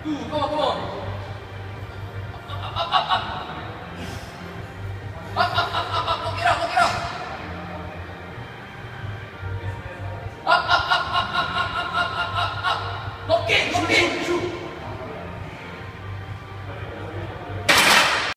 Come on, come on. Look it up, look it up. Lock in, lock in.